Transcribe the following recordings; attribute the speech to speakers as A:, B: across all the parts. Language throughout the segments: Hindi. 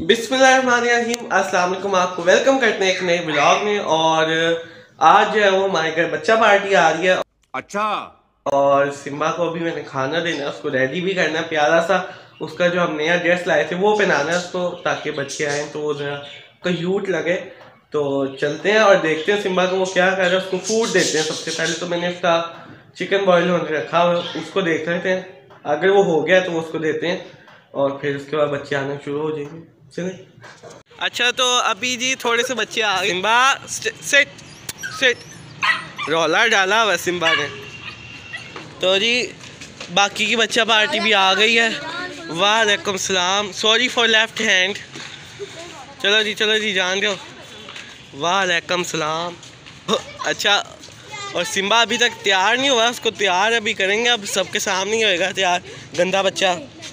A: बिस्मिल्लाहिर्रहमानिर्रहीम, अस्सलाम वालेकुम। आपको वेलकम करते हैं एक नए ब्लॉग में। और आज जो है वो हमारे घर बच्चा पार्टी आ रही है। अच्छा। और सिम्बा को अभी मैंने खाना देना है, उसको रेडी भी करना है। प्यारा सा उसका जो हम नया ड्रेस लाए थे वो पहनाना है उसको, ताकि बच्चे आए तो वो जरा क्यूट लगे। तो चलते हैं और देखते हैं सिम्बा को वो क्या कर रहा है। उसको फूड देते हैं। सबसे पहले तो मैंने उसका चिकन बॉयल होने रखा हुआ, उसको देख लेते हैं। अगर वो हो गया तो वो उसको देते हैं और फिर उसके बाद बच्चे आना शुरू हो जाएंगे। चले। अच्छा, तो अभी जी थोड़े से बच्चे आ गए। सिम्बा सिट सिट, रोला डाला हुआ सिम्बा ने। तो जी बाकी की बच्चा पार्टी भी आ गई है। वालेकुम सलाम, सॉरी फॉर लेफ्ट हैंड। चलो जी जान दो। वालेकुम सलाम। अच्छा, और सिम्बा अभी तक तैयार नहीं हुआ, उसको तैयार अभी करेंगे। अब सबके सामने ही होएगा तैयार, गंदा बच्चा।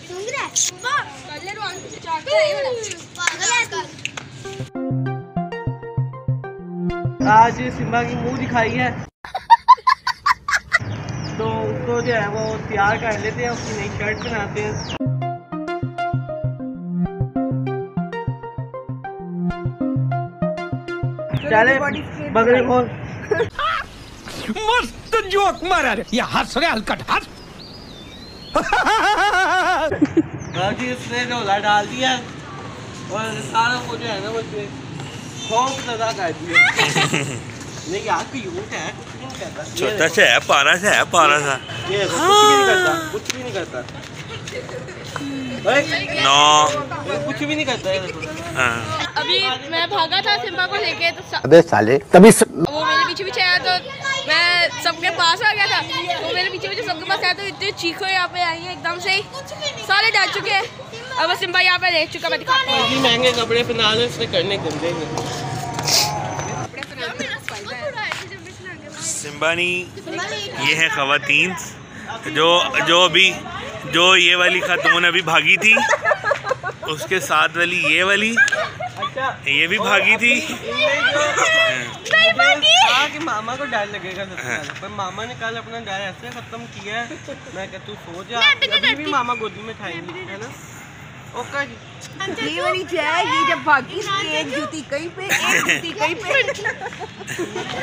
A: आज सिम्बा की मुंह दिखाई है तो उसको जो है वो तैयार कर लेते हैं, उसकी नई शर्ट पहनाते हैं। चले बगले खोल।
B: मस्त जोक मारा रे, ये हंस रहे हलकट हंस।
A: जी उसने ढोला डाल दिया और सारा वो जो है ना मुझे खौफ ज़्यादा कर दिया। नहीं यार क्यूट है, कुछ भी नहीं करता।
C: छोटा सा है, पारा सा है, पारा सा।
A: ये कुछ भी नहीं करता, कुछ भी नहीं करता।
C: नो,
A: कुछ भी नहीं करता है।
D: अभी मैं भागा था सिम्बा को लेके, तो
B: अबे साले तभी
D: वो मेरे पीछे आया तो मैं सबके पास आ गया था। वो मेरे पीछे सबके पास आया तो इतने चीखो यहाँ पे आई है एकदम से ही, सारे डर चुके हैं। अब सिम्बा यहाँ पे देख चुका, मैं दिखाता हूँ।
A: महंगे कपड़े पहना लो, इसने करने गंदे हैं।
C: सिम्बानी ये है ख़वातीन जो ये वाली खातून अभी भागी थी, उसके साथ वाली ये वाली ये भी भागी थी।
A: कि मामा को डर लगेगा सबसे पहले, पर मामा ने कल अपना डर ऐसे खत्म किया है। मैं कहता तू सो जा, अभी भी मामा गोदी में खाएंगी, है ना। ओके जी,
E: ये वाली जाएगी जब भागी, एक जूती कहीं पे, एक जूती कहीं पे।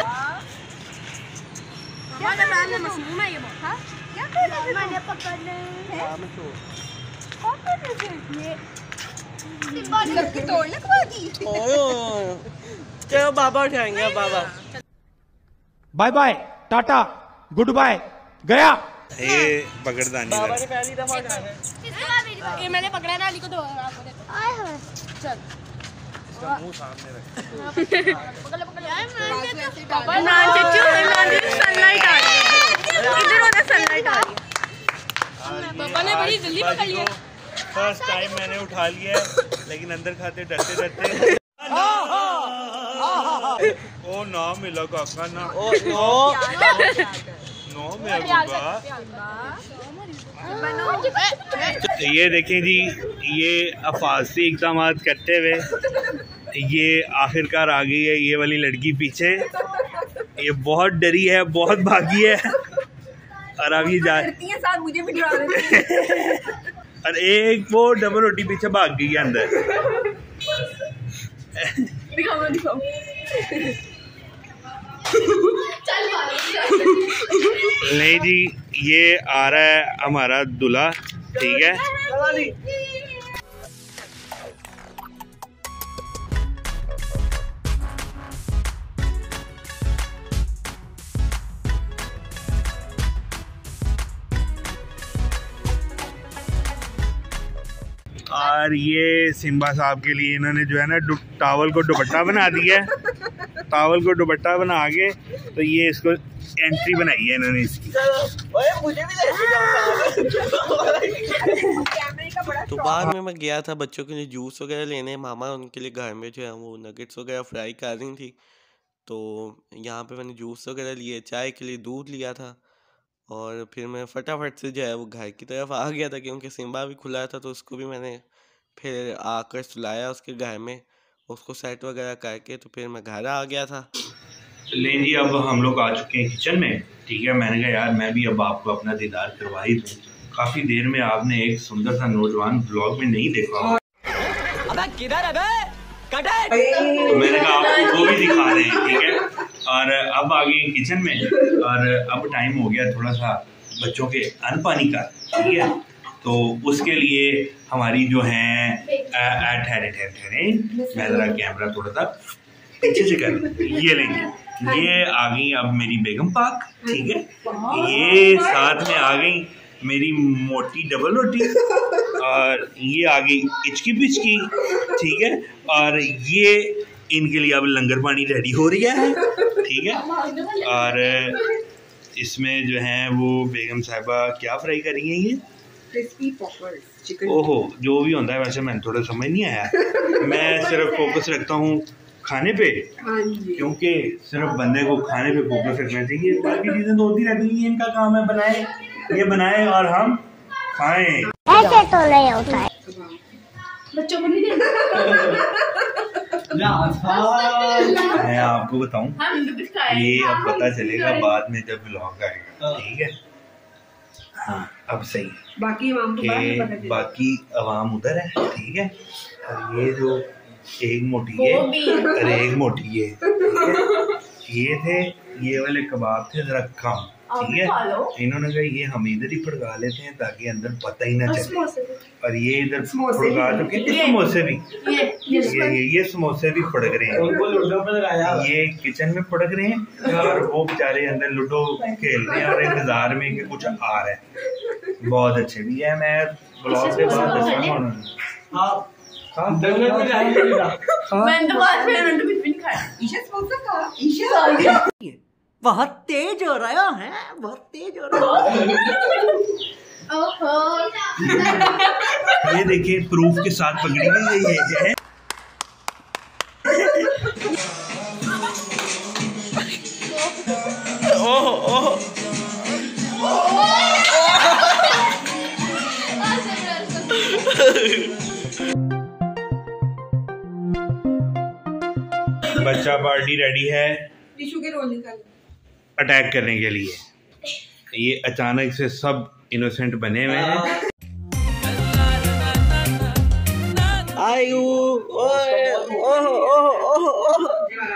E: क्या कर रहा है? मशरूम है ये बहुत। हाँ क्या कर रहा है? मैंने पकड़ने हैं। कौन कर रहे थे ये? लग के तोड़ने को आती।
A: चलो बाबा उठाएंगे बाबा।
B: बाय बाय टाटा गुड बाय गया।
C: ये पकड़दानी
A: बाबा ने पहली दफा उठाया।
D: ये मैंने पकड़ा ना, अली को दो आपको देता। आए हां चल,
A: इसका मुंह सामने रख।
D: पकड़ यार पापा ना चच्चू, सनलाइट आ रही है इधर, वाला सनलाइट आ रही है। पापा ने बड़ी जल्दी पकड़ लिया।
C: फर्स्ट टाइम मैंने उठा लिया है, लेकिन अंदर खाते डरते डरते। ओ ना मिला काका ना,
A: ओ नो
C: नो मिला। ये देखें जी, ये अफासी इकदाम करते हुए ये आखिरकार आ गई है ये वाली लड़की पीछे। ये बहुत डरी है, बहुत भागी है और अब ये जा
E: साथ मुझे भी डरा देती है।
C: और एक वो डबल रोटी पीछे भाग गई है अंदर।
E: दिखाओ।
C: नहीं जी, ये आ रहा है हमारा दूल्हा, ठीक है। और ये सिम्बा साहब के लिए इन्होंने जो है ना टावल को दुपट्टा बना दिया है। टावल को दुपट्टा बना के तो ये इसको एंट्री बनाई है इन्होंने इसकी।
A: तो बाद में मैं गया था बच्चों के लिए जूस वगैरह लेने। मामा उनके लिए घर में जो है वो नगेट्स वगैरह फ्राई कर रही थी, तो यहाँ पे मैंने जूस वगैरह लिए, चाय के लिए दूध लिया था। और फिर मैं फटाफट से जो है वो घर की तरफ आ गया था, क्योंकि सिम्बा भी खुला था। तो उसको भी मैंने फिर आकर सुलाया उसके घर में, उसको सेट वगैरह करके तो फिर मैं घर आ गया था।
C: लें जी, अब हम लोग आ चुके हैं किचन में, ठीक है। मैंने कहा यार मैं भी अब आपको अपना दीदार करवा ही दूँ। काफ़ी देर में आपने एक सुंदर सा नौजवान ब्लॉग में नहीं देखा।
B: किधर है बे?
C: तो मैंने कहा आपको वो भी दिखा दें, ठीक है। और अब आ गए किचन में और अब टाइम हो गया थोड़ा सा बच्चों के अन्न पानी का, ठीक है। तो उसके लिए हमारी जो है ठहरे मैं ज़रा कैमरा थोड़ा सा पीछे से कर, ये लेंगे, ये आ गई अब मेरी बेगम पाक, ठीक है। ये साथ में आ गई मेरी मोटी डबल रोटी और ये आ गई इचकी पिचकी, ठीक है। और ये इनके लिए अब लंगर पानी रेडी हो रहा है, ठीक है। और इसमें जो है वो बेगम साहिबा क्या फ्राई कर रही हैं, ये
F: क्रिस्पी पॉपर्स चिकन।
C: ओहो, जो भी होता है वैसे मैंने थोड़ा समझ नहीं आया। मैं सिर्फ फोकस रखता हूँ खाने पे, क्योंकि सिर्फ बंदे को खाने पे फोकस रखना चाहिए, बाकी चीजें तो होती रहती हैं। इनका काम है बनाए, ये बनाए और हम खाएं।
E: ऐसे तो नहीं होता है।
F: बच्चों को नहीं देना।
C: मैं आपको बताऊं, ये अब पता चलेगा बाद में जब व्लॉग आएगा, ठीक है। हाँ अब सही,
F: बाकी
C: बाकी अवाम उधर है, ठीक है। और ये जो एक मोटी ये और एक मोटी ये थे, ये वाले कबाब थे जरा कम, ठीक है। इन्होंने कहा ये हम इधर ही फड़का लेते हैं ताकि अंदर पता ही ना चले, और ये इधर फड़का चुके हैं। समोसे भी ये समोसे भी फड़क रहे हैं, ये किचन में फड़क रहे हैं और वो बेचारे अंदर लूडो खेल रहे हैं और इंतजार में कि कुछ आ रहा है। बहुत अच्छे भी है, मैं ब्लॉग के बाद अच्छा
G: बहुत तेज हो रहा है, बहुत तेज हो रहा है।
C: ये देखिए प्रूफ के साथ पकड़ी गई है। बच्चा पार्टी रेडी है
F: टिश्यू के रोल निकाल
C: अटैक करने के लिए। ये अचानक से सब इनोसेंट बने हुए हैं।
G: आयु ओए ओह ओह ओह ओह।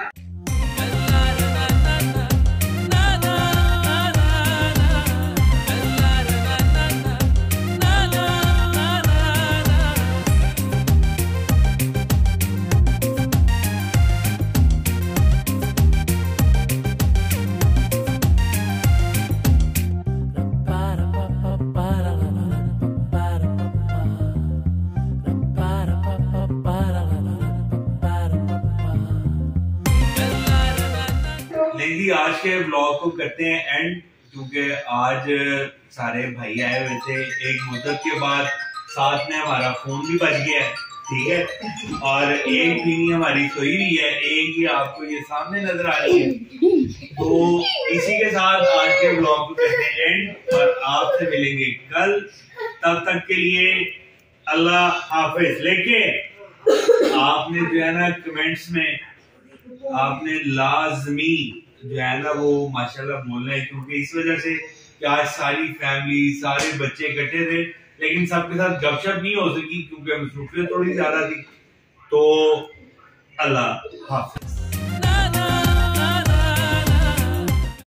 C: आज के ब्लॉग को करते हैं एंड, क्योंकि आज सारे भाई आए हुए थे एक मुद्दत के बाद, साथ में हमारा फोन भी बज गया है, ठीक है। और एक भी हमारी सोई हुई है, एक ही आपको ये सामने नजर आ रही है। तो इसी के साथ आज के ब्लॉग को करते हैं एंड और आपसे मिलेंगे कल। तब तक के लिए अल्लाह हाफिज। लेकिन आपने जो है ना कमेंट्स में आपने लाजमी जो है ना वो माशाल्लाह बोलना है, क्योंकि इस वजह से कि आज सारी फैमिली सारे बच्चे इकट्ठे थे, लेकिन सबके साथ गपशप नहीं हो सकी क्योंकि मसरूफियत थोड़ी ज्यादा थी। तो अल्लाह हाफिज।